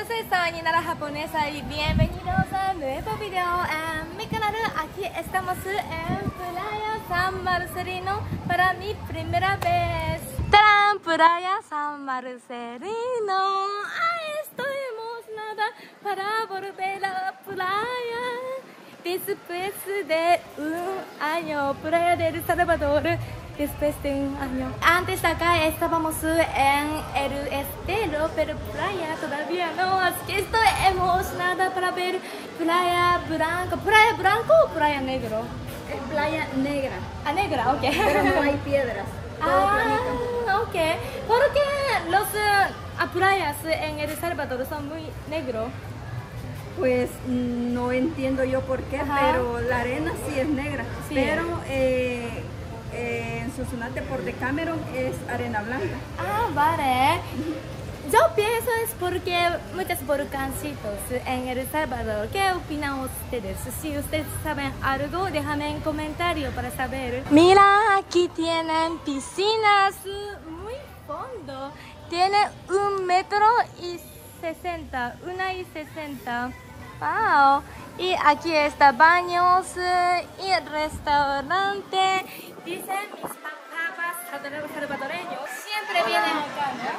soy Soñinara Japonesa y bienvenidos a un nuevo video en mi canal. Aquí estamos en Playa San Marcelino para mi primera vez. ¡Tarán! Playa San Marcelino. ¡Ay, estoy emocionada para volver a la playa! Después de un año, Playa de El Salvador. Después de un año. Antes acá estábamos en el estero, pero playa todavía no. Así que estoy emocionada para ver Playa Blanco. ¿Playa Blanco o Playa Negro? Playa negra. Ah, negra, ok. Pero no hay piedras. Todo planito. Ok. Porque los playas en El Salvador son muy negros. Pues no entiendo yo por qué, pero la arena sí es negra. Sí. Pero en Sonsonate por Decameron es arena blanca. Ah, vale. Yo pienso es porque muchos volcancitos en El Salvador. ¿Qué opinan ustedes? Si ustedes saben algo, déjame en comentario para saber. Mira, aquí tienen piscinas muy fondo. Tiene 1,60 m, 1,60 m. Wow. Y aquí está baños y restaurante. Dicen mis papás salvadoreños. Siempre vienen acá, ¿no?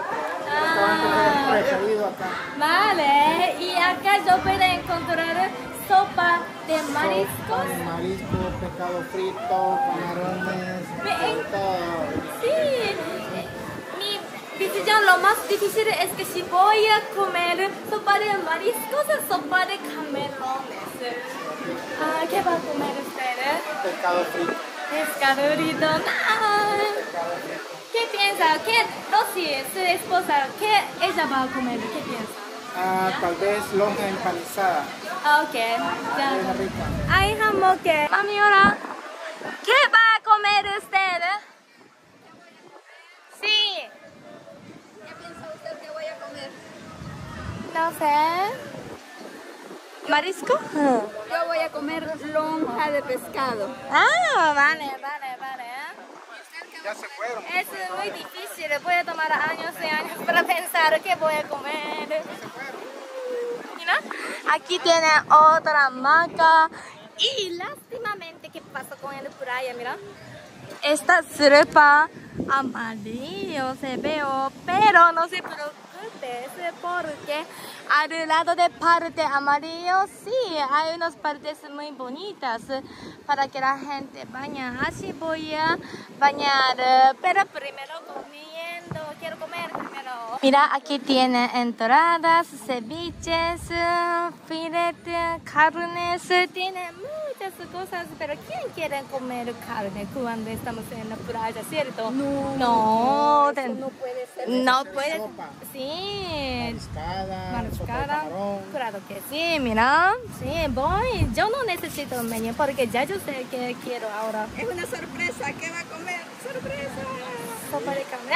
Siempre. Acá. Vale. Y acá yo puedo encontrar sopa de mariscos. Sopa de marisco, pescado frito, camarones, todo. Sí. Mi decisión, lo más difícil es que si voy a comer sopa de mariscos o sopa de camarones. ¿Qué va a comer ustedes? Pescado frito. Pescado frito. ¿Qué piensa? ¿Qué Rosy, su esposa, qué ella va a comer? ¿Qué piensa? Tal vez lonja empanizada. Ok. Ya. Es rica. Ay, jamón que. Mami, hola. ¿Qué va a comer usted? Sí. ¿Qué piensa usted que voy a comer? No sé. ¿Marisco? Yo voy a comer lonja de pescado. Vale. Ya se fueron. Es muy difícil, voy a tomar años y años para pensar qué voy a comer. Mira, aquí tiene otra hamaca. Y lástimamente, ¿qué pasó con el playa? Mira, esta ropa amarillo se veo, pero no se preocupe, porque al lado de parte amarillo sí hay unas partes muy bonitas para que la gente bañe. Así voy a bañar, pero primero comiendo, quiero comer primero. Mira, aquí tiene entradas, ceviches, filete, carnes, tiene muchas cosas, pero ¿quién quiere comer carne cuando estamos en la playa, cierto? No puede ser. No puede. Sopa. Sí. Mariscada, sopa de camarón. Claro que sí, mira. Sí, voy. Yo no necesito un menú porque ya yo sé que quiero ahora. Es una sorpresa. ¿Qué va a comer? ¡Sorpresa! Sopa de carne.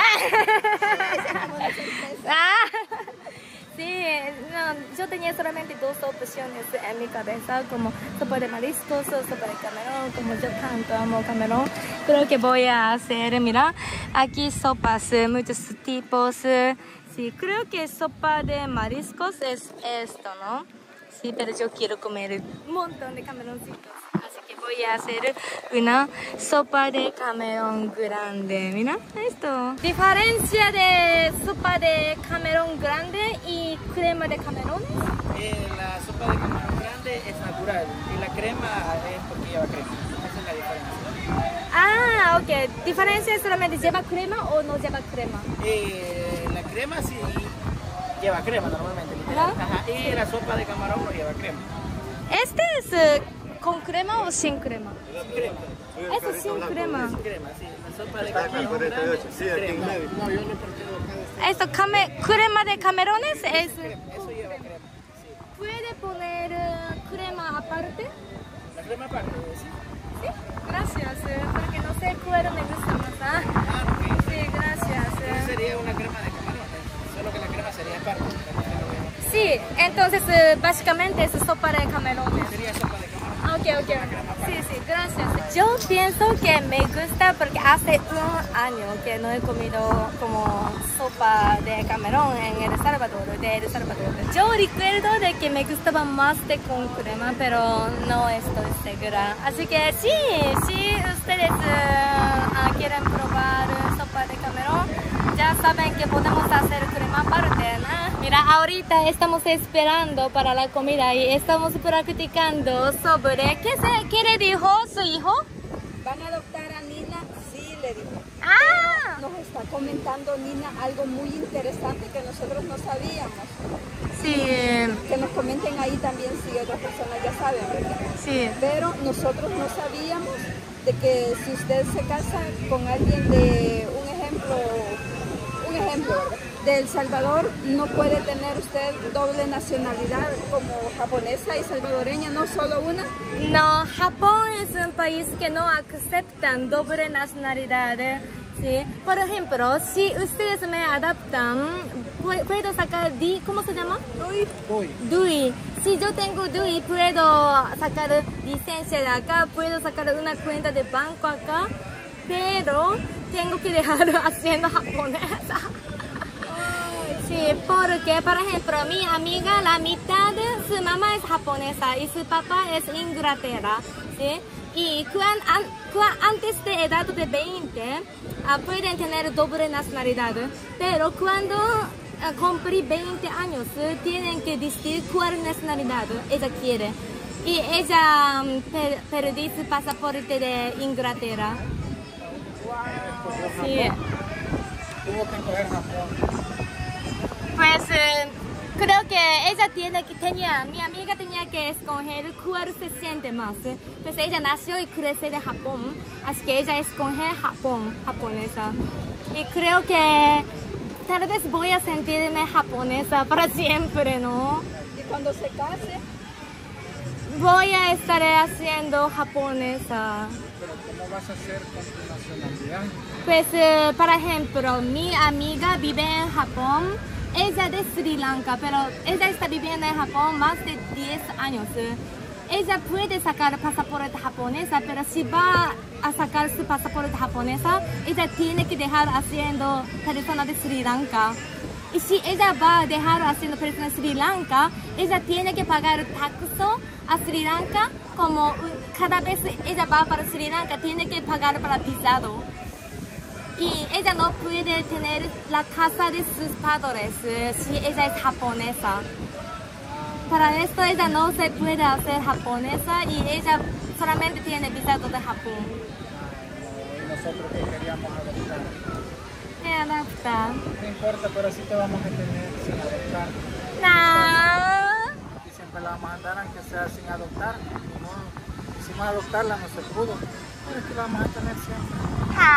Sí, no, yo tenía solamente dos opciones en mi cabeza, como sopa de mariscos o sopa de camarón, como yo tanto amo camarón. Creo que voy a hacer, mira, aquí sopas, muchos tipos. Sí, creo que sopa de mariscos es esto, ¿no? Sí, pero yo quiero comer un montón de camaroncitos. Así que voy a hacer una sopa de camarón grande. Mira esto. Diferencia de sopa de camarón grande y crema de camarones. La sopa de camarón grande es natural y la crema es porque lleva crema. Esa es la diferencia. Ok. ¿Diferencia es solamente lleva crema o no lleva crema? La crema sí lleva crema normalmente, literal. Ajá. Y la sopa de camarón no lleva crema. ¿Este es con crema o sin crema? Crema. Eso es sin crema. Crema, sí. La sopa de camarón grande es crema. No, yo no prefiero acá. Esto, crema de camarones es... Eso lleva crema. Sí. ¿Puede poner crema aparte? La crema aparte, sí. Sí, gracias, porque no sé cuál me gusta más. Sí, gracias. Sería una crema de camarones, solo que la crema sería aparte. Sí, entonces básicamente es sopa de camarones. Sería sopa de camarón. Ok. Sí, gracias. Yo pienso que me gusta porque hace un año que no he comido como sopa de camarón en El Salvador, Yo recuerdo de que me gustaba más de con crema, pero no estoy segura. Así que sí, si ustedes quieren probar sopa de camarón, ya saben que podemos hacer crema aparte, ¿no? Mira, ahorita estamos esperando para la comida y estamos practicando sobre ¿qué le dijo su hijo? Van a adoptar a Nina, sí, le dijo. ¡Ah! Nos está comentando Nina algo muy interesante que nosotros no sabíamos. Sí. Que nos comenten ahí también si otras personas ya saben, ¿verdad? Sí. Pero nosotros no sabíamos de que si usted se casa con alguien de un ejemplo, ¿verdad? De El Salvador, no puede tener usted doble nacionalidad como japonesa y salvadoreña, no solo una. No, Japón es un país que no aceptan doble nacionalidad. Sí. Por ejemplo, si ustedes me adaptan, puedo sacar ¿cómo se llama? DUI. Si yo tengo DUI, puedo sacar licencia de acá, puedo sacar una cuenta de banco acá, pero tengo que dejar haciendo japonesa. Sí, porque, por ejemplo, mi amiga, la mitad de su mamá es japonesa y su papá es Inglaterra, ¿sí? Y antes de edad de 20, pueden tener doble nacionalidad, pero cuando cumplí 20 años, tienen que decidir cuál nacionalidad ella quiere. Y ella perdió su pasaporte de Inglaterra. Sí. Tuvo que coger Japón. Pues creo que mi amiga tenía que escoger cuál se siente más. Pues ella nació y creció de Japón, así que ella escoge japonesa. Y creo que tal vez voy a sentirme japonesa para siempre, ¿no? Y cuando se case, voy a estar haciendo japonesa. Pero ¿cómo vas a hacer con tu nacionalidad? Pues, por ejemplo, mi amiga vive en Japón. Ella de Sri Lanka, pero ella está viviendo en Japón más de 10 años. Ella puede sacar pasaporte japonesa, pero si va a sacar su pasaporte japonesa, ella tiene que dejar haciendo persona de Sri Lanka. Y si ella va a dejar haciendo persona de Sri Lanka, ella tiene que pagar taxo a Sri Lanka, como cada vez ella va para Sri Lanka, tiene que pagar para visado. Y ella no puede tener la casa de sus padres si ella es japonesa. Para esto ella no se puede hacer japonesa y ella solamente tiene visado de Japón. Y nosotros que queríamos adoptar. Adoptar. No importa, pero sí te vamos a tener sin adoptar. No. Y siempre la vamos a andar aunque sea sin adoptar. No, quisimos adoptarla, no se pudo. Pero es que la vamos a tener siempre.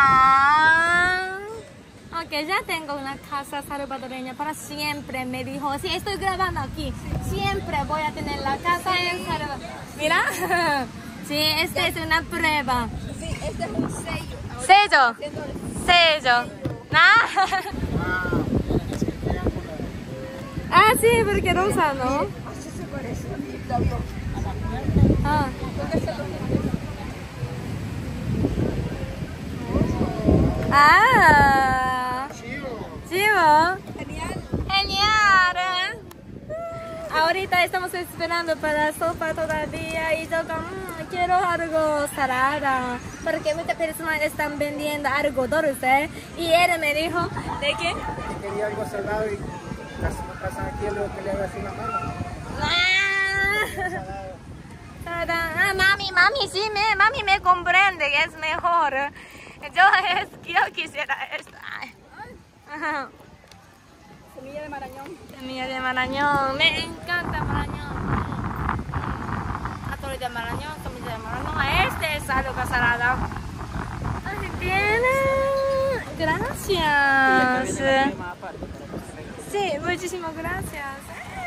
Ok, ya tengo una casa salvadoreña para siempre, me dijo. Sí, estoy grabando aquí. Siempre voy a tener la casa en Salvador. Mira. Sí, esta es una prueba. sí, este es un sello. Sello. Sello. Ah, sí, porque rosa, ¿no? Así se parece. Ah. Ah, chivo. Genial. Ahorita estamos esperando para la sopa todavía y yo quiero algo salada porque muchas personas están vendiendo algo dulce y él me dijo de que quería algo salado y casi me pasan aquí luego que le haga así la mano. Mami, sí, mami me comprende que es mejor. Yo quisiera esto. Ajá. Semilla de marañón. Semilla de marañón. Me encanta marañón. Atole de marañón, semilla de marañón. Este es algo salada. Así tiene. Gracias. Sí, muchísimas gracias.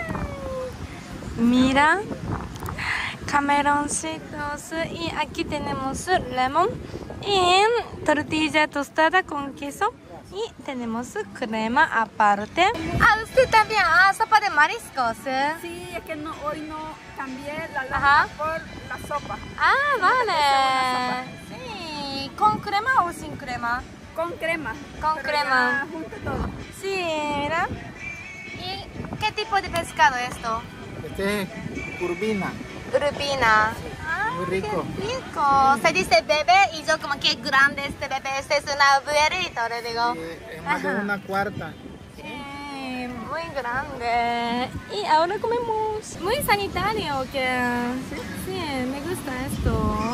Mira. Cameroncitos. Y aquí tenemos lemon. Y tortilla tostada con queso. Y tenemos crema aparte. Ah, usted también, sopa de mariscos. Sí, es que no, hoy no cambié la Ajá. lana por la sopa. Ah, vale. Una Sí, ¿con crema o sin crema? Con crema. Con pero crema. ya junto todo. Sí, mira. ¿Y qué tipo de pescado es esto? Este es curvina. Urbina. Muy rico. Qué rico. Se dice bebé y yo como que grande este bebé. Este es una burrito, le digo. Es más de Ajá. una cuarta. Sí, muy grande. Y ahora comemos. Muy sanitario que... Sí, me gusta esto.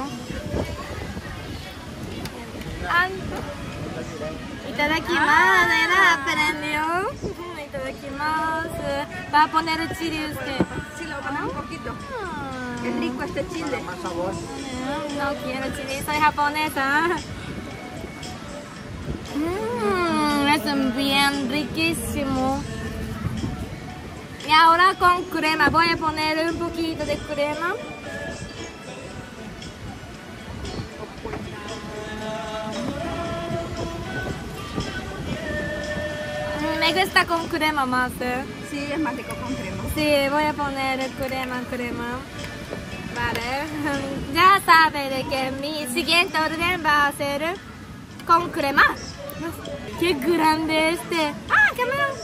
Itadakimasu, era aprendió. Itadakimasu. Va a poner el chile usted. Sí, lo voy a poner un poquito. Ah. Es rico este chile. Más sabor. No quiero chile, soy japonesa. Es bien riquísimo. Y ahora con crema, voy a poner un poquito de crema. Me gusta con crema más. Sí, es más rico con crema. Sí, voy a poner crema. Vale. Ya sabe de que mi siguiente orden va a ser con crema. Qué grande este. Ah, camarón.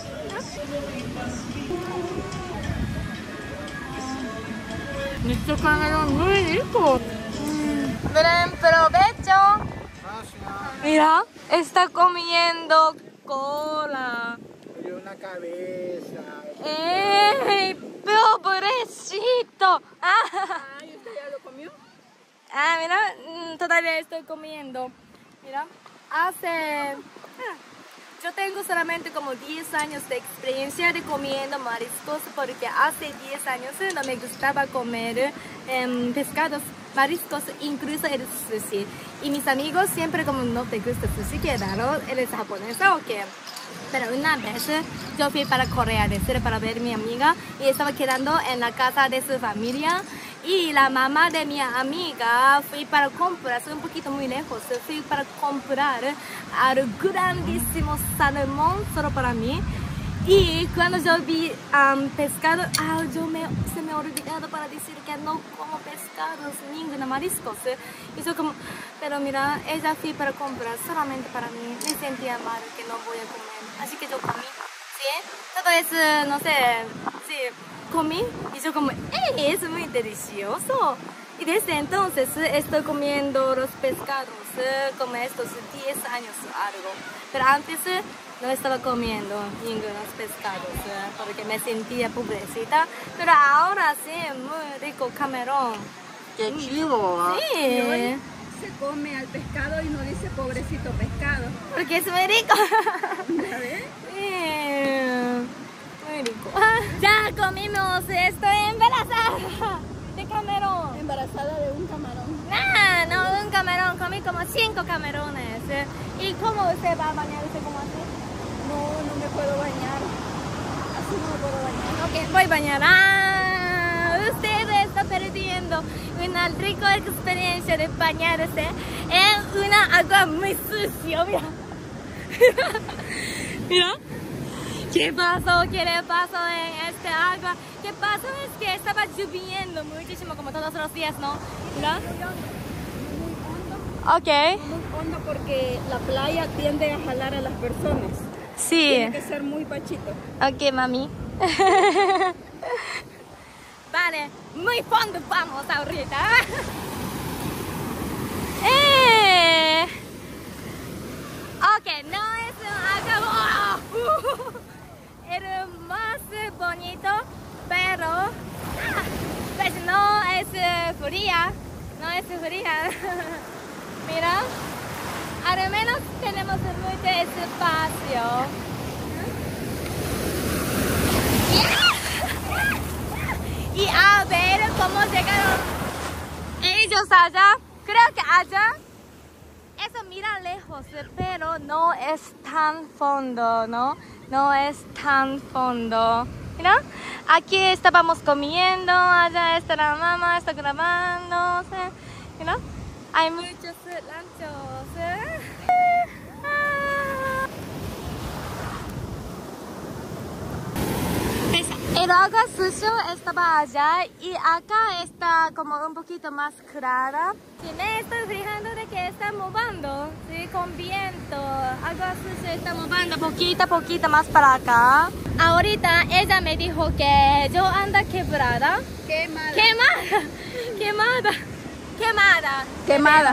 Este camarón muy rico. Buen provecho. Gracias. Mira, está comiendo cola. Y una cabeza. ¡Ey! ¡Pobrecito! Ay, ¿usted ya lo comió? Mira, todavía estoy comiendo. Mira, yo tengo solamente como 10 años de experiencia de comiendo mariscos porque hace 10 años no me gustaba comer pescados, mariscos, incluso el sushi. Y mis amigos siempre como no te gusta el sushi, ¿qué raro? ¿Eres japonesa o qué? Pero una vez yo fui para Corea del Sur para ver a mi amiga y estaba quedando en la casa de su familia y la mamá de mi amiga fui para comprar, un poquito muy lejos, fui para comprar al grandísimo salmón solo para mí. Y cuando yo vi pescado, se me olvidado para decir que no como pescados, ninguno mariscos. Y yo como, pero mira, ella fui para comprar solamente para mí. Me sentía mal que no voy a comer. Así que yo comí, ¿sí? Todo es, no sé, sí, comí. Y yo como, ¡ey! Es muy delicioso. Y desde entonces estoy comiendo los pescados como estos 10 años algo. Pero antes no estaba comiendo ningunos pescados porque me sentía pobrecita. Pero ahora sí, muy rico camarón. Qué chivo, ¿ah? Y hoy Sí, se come al pescado y no dice pobrecito pescado. porque es muy rico. ¿Ya ves? Sí, muy rico. Ya comimos, estoy embarazada de camarón. Embarazada de un camarón. Nah, no, un camarón, comí como 5 camarones. ¿Y cómo usted va a bañarse como así? No me puedo bañar. Así no me puedo bañar. Ok, voy a bañar. Usted está perdiendo una rica experiencia de bañarse en una agua muy sucia. Mira. Mira. ¿Qué pasó? ¿Qué le pasó en esta agua? ¿Qué pasó? Es que estaba lloviendo muchísimo como todos los días, ¿no? Mira. Ok. Muy hondo porque la playa tiende a jalar a las personas. Sí. Tiene que ser muy pachito. Ok, mami. Vale, muy fondo vamos ahorita. Ok, no es agua. Es más bonito, pero pues no es fría. No es fría. Mira, al menos tenemos mucho espacio. Y a ver cómo llegaron ellos allá. Creo que allá, eso mira lejos, pero no es tan fondo, ¿no? No es tan fondo. Mira, aquí estábamos comiendo, allá está la mamá, está grabando. Mira, hay muchos lanchos. El agua sucio estaba allá y acá está como un poquito más clara. Sí, me estoy fijando de que está moviendo, sí, con viento. Agua sucia está moviendo poquito a poquito más para acá. Ahorita ella me dijo que yo ando quebrada. Quemada. Quemada. Quemada. Quemada. Quemada.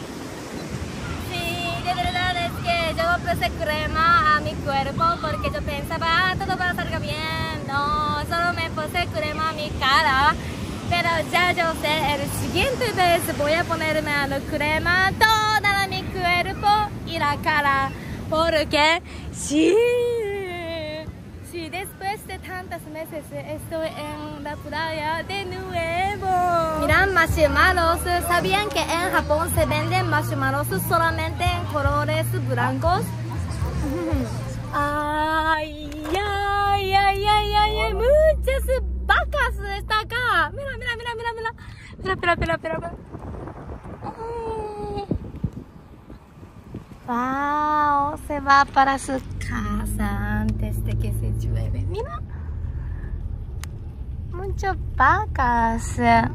Sí, de verdad es que yo puse crema a mi cuerpo porque yo pensaba, todo va a salir bien. No, solo me puse crema a mi cara. Pero ya yo sé, el siguiente vez voy a ponerme la crema toda mi cuerpo y la cara. Porque sí, después de tantos meses estoy en la playa de nuevo. Miran marshmallows. ¿Sabían que en Japón se venden marshmallows solamente en colores blancos? Ay, ay, ay, ay, ay, muchas vacas está acá. Mira, mira, mira, mira, mira. Mira, mira, mira, mira. Wow, se va para su casa antes de que se llueve. Mira, muchas vacas.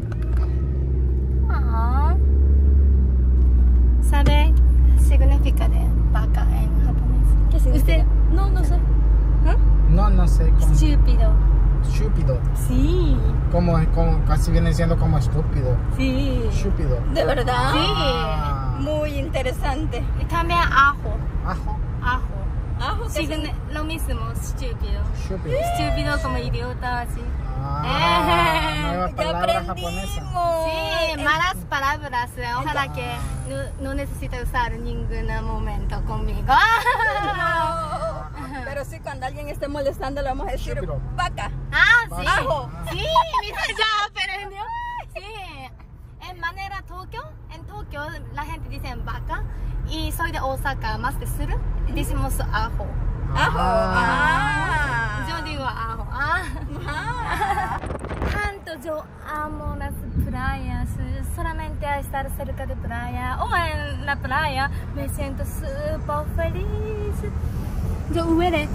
¿Sabe qué significa de vaca en japonés? ¿Qué significa? ¿Usted? No sé. No sé cómo. Estúpido. Estúpido. Sí. Como casi viene siendo como estúpido. Sí. Estúpido. ¿De verdad? Ah. Muy interesante. Y también ajo. Ajo. Ajo. Ajo, Sí, lo mismo, estúpido. Estúpido. Estúpido como idiota, así. Nueva Ya palabra aprendimos. japonesa. Sí, malas palabras. Ojalá que no necesite usar ningún momento conmigo. Pero sí, cuando alguien esté molestando le vamos a decir Estúpido. vaca. Sí. Ajo. Sí, mira, ya aprendió. Sí. En manera Tokio, en Tokio la gente dice vaca y soy de Osaka, más de sur, decimos ajo. Ajo. Yo digo ajo. Tanto yo amo las playas, solamente a estar cerca de playa o en la playa me siento súper feliz. Yo huele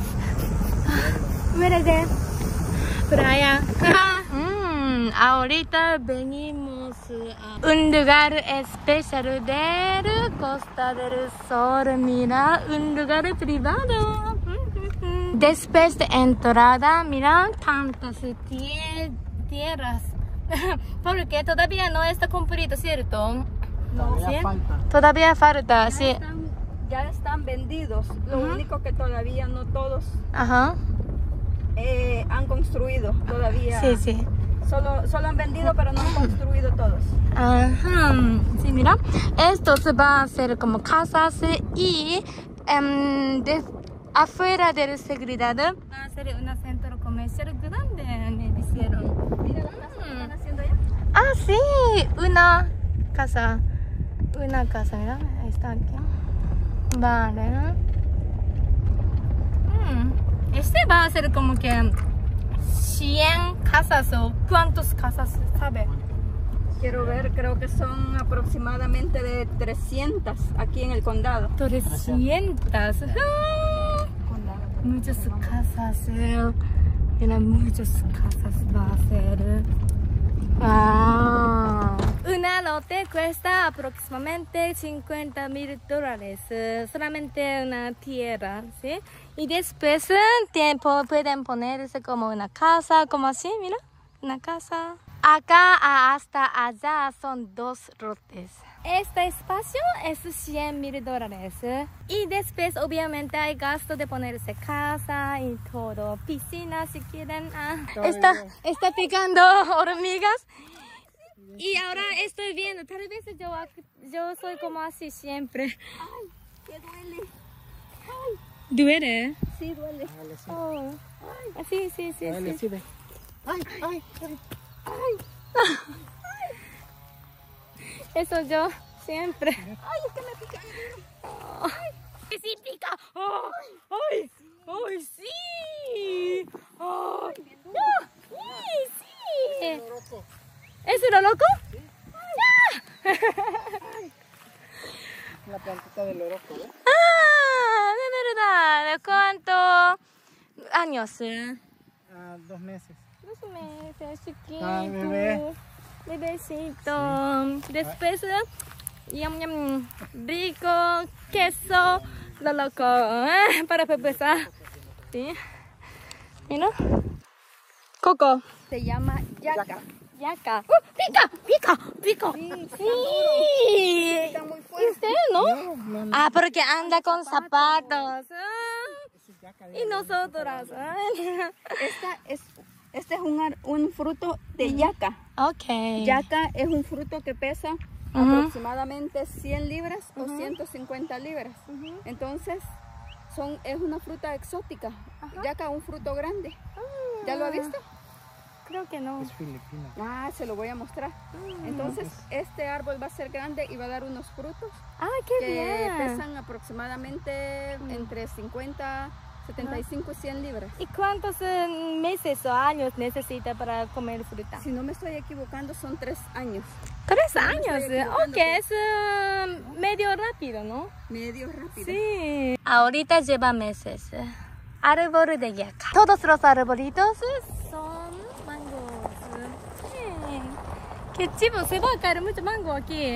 de playa. Ahorita venimos a un lugar especial de la Costa del Sol. Mira, un lugar privado. Después de entrada, mira tantas tierras. Porque todavía no está cumplido, ¿cierto? Todavía falta. Todavía falta, sí. Ya están vendidos. Lo único que todavía no todos Ajá. han construido. Todavía. Sí. Solo han vendido, pero no han construido todos. Ajá. Sí, mira. Esto se va a hacer como casas y afuera de la seguridad va a ser un centro comercial grande, me dijeron. Mira la casa que están haciendo allá. Ah, sí, una casa, mira, ahí está aquí. Vale. Este va a ser como que 100 casas o ¿cuántas casas sabe? Quiero ver, creo que son aproximadamente de 300 aquí en el condado. 300. Muchas casas, mira, muchas casas va a ser. Una lote cuesta aproximadamente $50,000, solamente una tierra, ¿sí? Y después pueden ponerse como una casa, como así, mira, una casa. Acá hasta allá son 2 lotes. Este espacio es $100,000. Y después obviamente hay gasto de ponerse casa y todo. Piscina si quieren. Está picando hormigas. Y ahora estoy viendo, tal vez yo soy como así siempre. Ay, que duele. ¿Duele? Sí, duele. Oh. Sí. Dale, sí, ve. Ay. Eso yo siempre. Ay, es que me pica. ¡Que sí pica! ¡Ay, sí! ¡Sí! ¿Es un loco? Sí. La plantita del oroco, ¿eh? De verdad. ¿Cuántos años? 2 meses. 2 meses, chiquito. Bebé. Bebecito. Después, yum, yum, rico, queso, lo loco, para empezar. ¿Sí? Mira. Coco. Se llama yaca. Yaca. ¡Pica! ¡Pica! ¡Pica! Sí. Está muy fuerte. ¿Usted, no? No. Ah, porque anda con zapatos. Y nosotras. Este es un fruto de yaca. Ok. Yaca es un fruto que pesa aproximadamente 100 libras o 150 libras. Entonces, es una fruta exótica. Yaca, un fruto grande. ¿Ya lo ha visto? Creo que no. Es filipina. Ah, se lo voy a mostrar. Entonces, este árbol va a ser grande y va a dar unos frutos Ah, qué que bien. pesan aproximadamente entre 50, 75 y 100 libras. ¿Y cuántos meses o años necesita para comer fruta? Si no me estoy equivocando, son 3 años. 3 me años. estoy equivocando, Ok, es medio rápido, ¿no? Medio rápido. Sí. Ahorita lleva meses. Árbol de yaca. Todos los arbolitos son mangos. Sí. Qué chivo, se va a caer mucho mango aquí.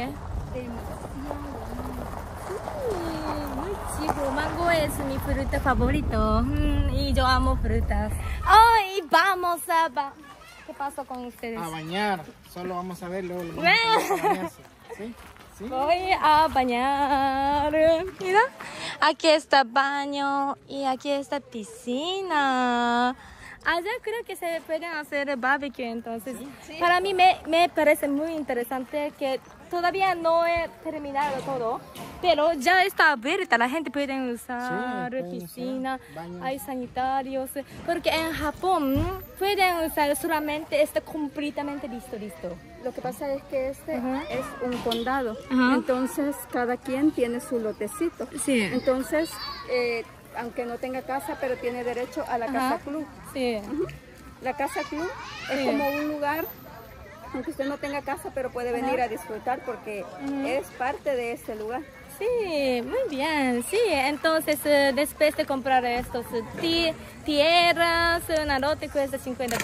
Muy chivo. Mango es mi fruta favorito. Y yo amo frutas. Ay, vamos a... ¿Qué pasó con ustedes? A bañar. Solo vamos a ver luego. Vamos a bañarse. ¿Sí? ¿Sí? Voy a bañar. Mira, aquí está baño y aquí está piscina. Allá creo que se pueden hacer barbecue, entonces para mí me parece muy interesante que todavía no he terminado todo, pero ya está abierta, la gente puede usar pueden piscina, usar baños. hay sanitarios, porque en Japón pueden usar solamente está completamente listo. Lo que pasa es que este es un condado, Ajá. entonces cada quien tiene su lotecito. Sí. Entonces, aunque no tenga casa, pero tiene derecho a la casa club. Sí. La casa club es Sí. como un lugar, aunque usted no tenga casa, pero puede venir a disfrutar porque es parte de ese lugar. Sí, muy bien, sí, entonces después de comprar estos tierras, una lote cuesta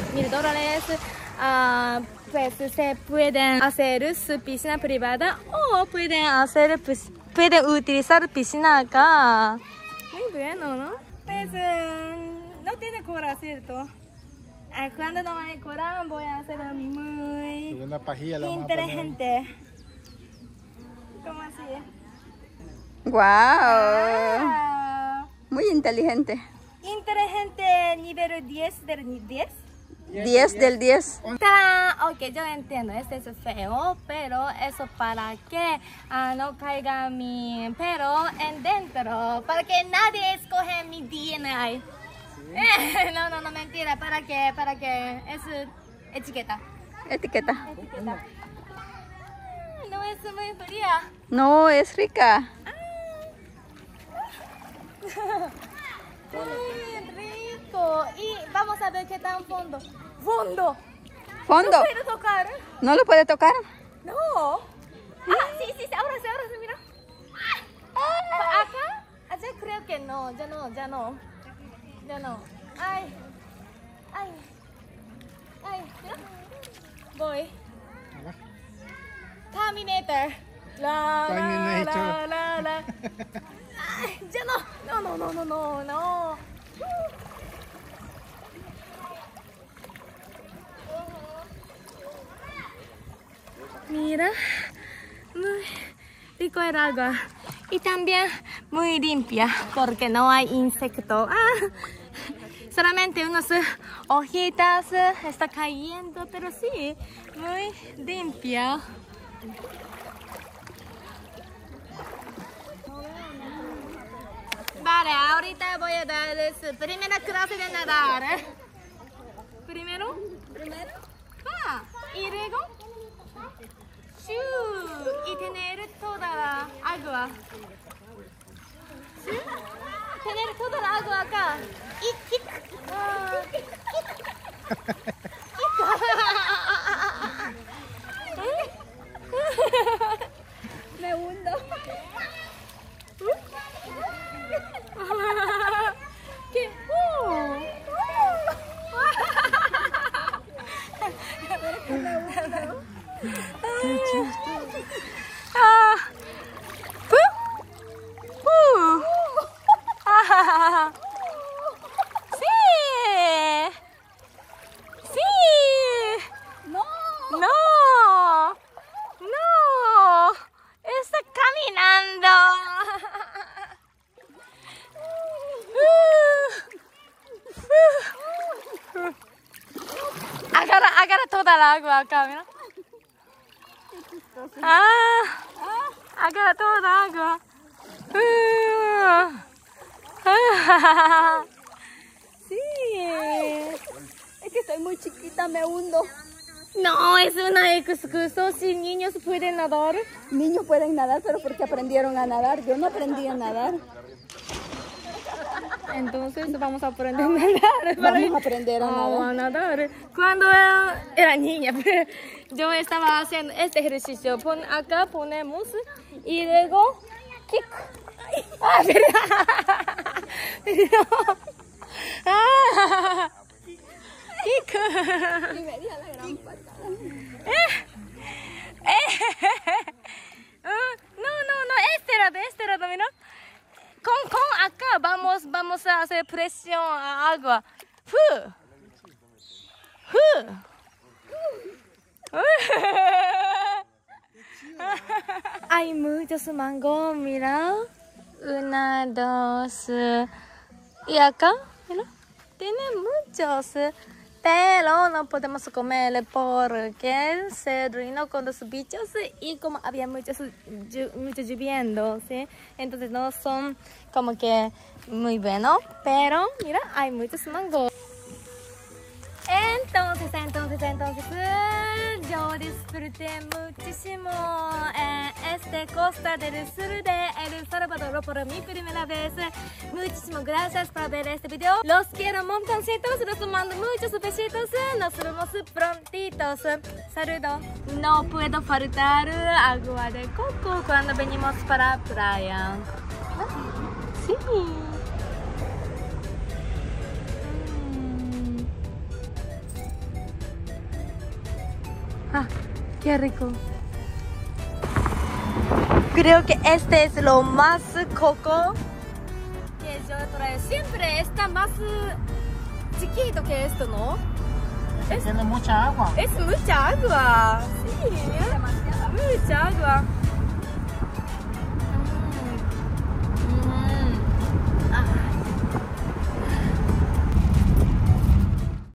$50,000, pues se pueden hacer su piscina privada o pueden utilizar piscina acá. Muy bueno, ¿no? Pues no tiene cura, ¿cierto? Cuando no hay cura voy a hacer muy Una pajilla le vamos a poner. inteligente. ¿Cómo así? ¡Wow! Ah, Muy inteligente. inteligente nivel 10 del 10. 10 del 10. Ok, yo entiendo, este es feo, pero eso para que no caiga mi pelo en dentro, para que nadie escoge mi DNA. No, mentira, para que es etiqueta. Etiqueta. No es muy fría. No, es rica. Muy rico. Y vamos a ver qué tan fondo. ¡Fondo! Fondo. ¿No puedo tocar? ¿No lo puede tocar? No. Ah, sí, ahora sí, mira. ¿Acá? Allá creo que no, ya no. Ay, mira. Voy. Terminator. La. Ay, ya no. No. Mira, muy rico el agua y también muy limpia porque no hay insectos. Solamente unas hojitas está cayendo, pero sí, muy limpia. Vale, ahorita voy a darles primera clase de nadar. Primero. Y luego. Y tener toda la agua. ¿Sí? Tener toda la agua acá. Y Me hundo. ¿Qué? Sí. Sí. No. No. No. Está caminando. Agarra toda el agua acá, mira. Agarra toda el agua. Sí. Es que soy muy chiquita, me hundo. No, es una excusa. Si niños pueden nadar. Niños pueden nadar, pero porque aprendieron a nadar. Yo no aprendí a nadar. Entonces vamos a aprender a nadar. Vamos a aprender a nadar. A nadar. Cuando era niña, yo estaba haciendo este ejercicio. Acá ponemos y luego kick. Kick. Y me dio la gran patada. No, este lado, mira. Con acá vamos a hacer presión a agua. Hay muchos mangos, mira. 1, 2. Y acá, mira. Tiene muchos. Pero no podemos comer porque se arruinó con los bichos y como había mucho lloviendo, ¿sí? Entonces no son como que muy buenos, pero mira, hay muchos mangos. Entonces, yo disfruté muchísimo esta costa del sur de El Salvador por mi primera vez. Muchísimas gracias por ver este video. Los quiero montoncitos, los mando muchos besitos. Nos vemos prontitos. Saludos. No puedo faltar agua de coco cuando venimos para la playa. Sí. Qué rico. Creo que este es lo más coco que yo traigo. Siempre está más chiquito que esto, ¿no? Tiene mucha agua. Es mucha agua. Sí, mucha agua.